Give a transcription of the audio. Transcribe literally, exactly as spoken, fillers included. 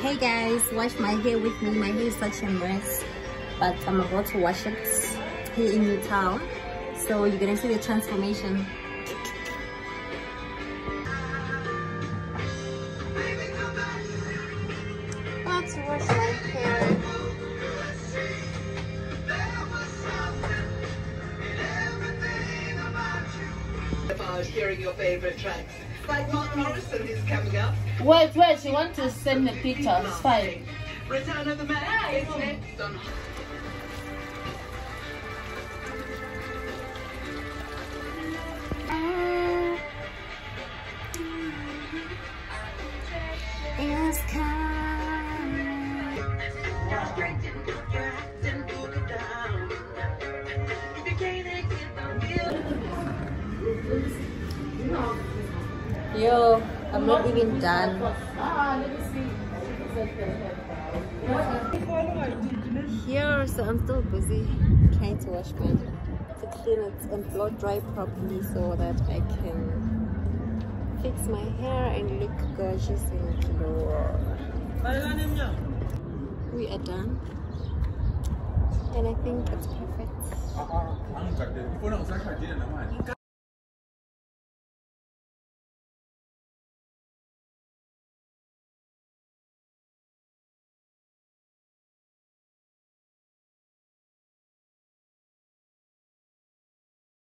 Hey guys, wash my hair with me. My hair is such a mess, but I'm about to wash it here in Newtown, so you're gonna see the transformation. Let's wash my hair. About hearing your favorite tracks, like Mark Morrison is coming up. Wait, wait, you want to send me pictures? It's fine. Return of the Man is next on. It's coming. Yo, I'm not even done. Here, so I'm still busy trying to wash my hair, to clean it and blow dry properly so that I can fix my hair and look gorgeous and glow. We are done, and I think it's perfect.